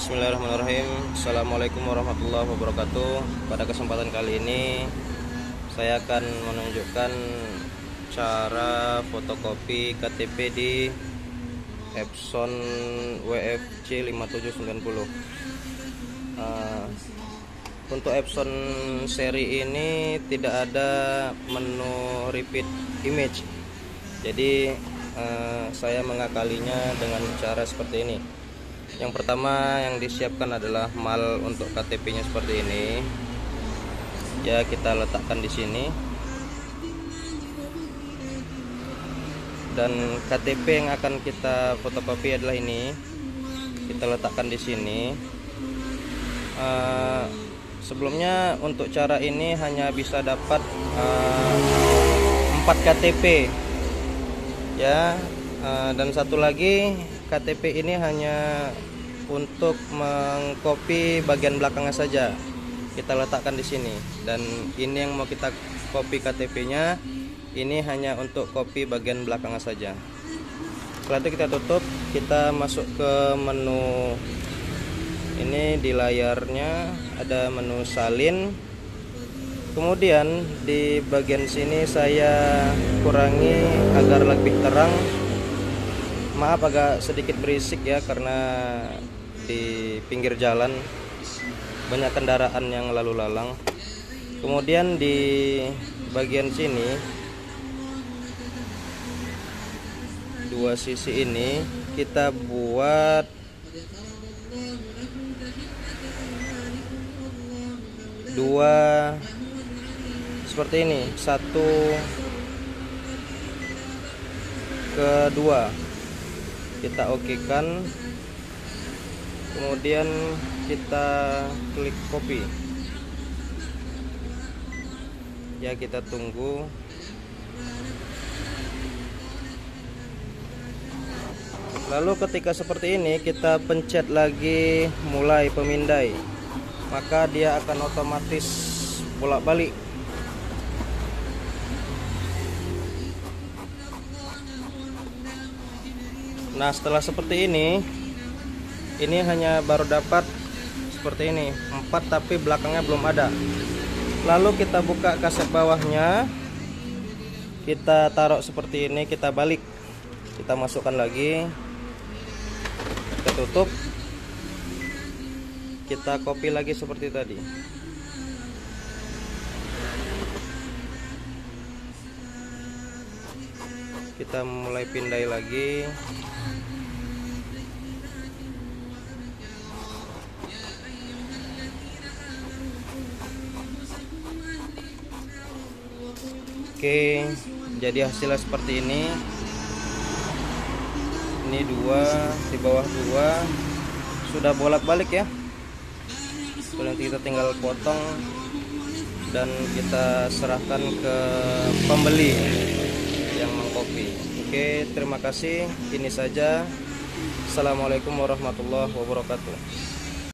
Bismillahirrahmanirrahim. Assalamualaikum warahmatullahi wabarakatuh. Pada kesempatan kali ini saya akan menunjukkan cara fotokopi KTP di Epson WFC 5790. Untuk Epson seri ini tidak ada menu repeat image. Jadi saya mengakalinya dengan cara seperti ini. Yang pertama yang disiapkan adalah mal untuk KTP-nya seperti ini. Ya, kita letakkan di sini. Dan KTP yang akan kita fotokopi adalah ini. Kita letakkan di sini. Sebelumnya untuk cara ini hanya bisa dapat 4 KTP. Ya, dan satu lagi KTP ini hanya untuk mengcopy bagian belakangnya saja. Kita letakkan di sini. Dan ini yang mau kita copy KTP-nya, ini hanya untuk copy bagian belakangnya saja. Setelah itu kita tutup, kita masuk ke menu. Ini di layarnya ada menu salin. Kemudian di bagian sini saya kurangi agar lebih terang. Maaf agak sedikit berisik ya, karena di pinggir jalan banyak kendaraan yang lalu lalang. Kemudian di bagian sini, dua sisi ini kita buat dua seperti ini, satu ke dua. Kita okekan, kemudian kita klik copy. Ya, kita tunggu. Lalu ketika seperti ini kita pencet lagi mulai pemindai, maka dia akan otomatis bolak-balik. Nah, setelah seperti ini hanya baru dapat seperti ini 4, tapi belakangnya belum ada. Lalu kita buka kaset bawahnya, kita taruh seperti ini, kita balik, kita masukkan lagi, kita tutup, kita copy lagi seperti tadi. Kita mulai pindai lagi. Oke, jadi hasilnya seperti ini. Ini 2, di bawah 2 sudah bolak-balik ya. Nanti kita tinggal potong dan kita serahkan ke pembeli yang mengcopy. Oke, terima kasih. Ini saja. Assalamualaikum warahmatullahi wabarakatuh.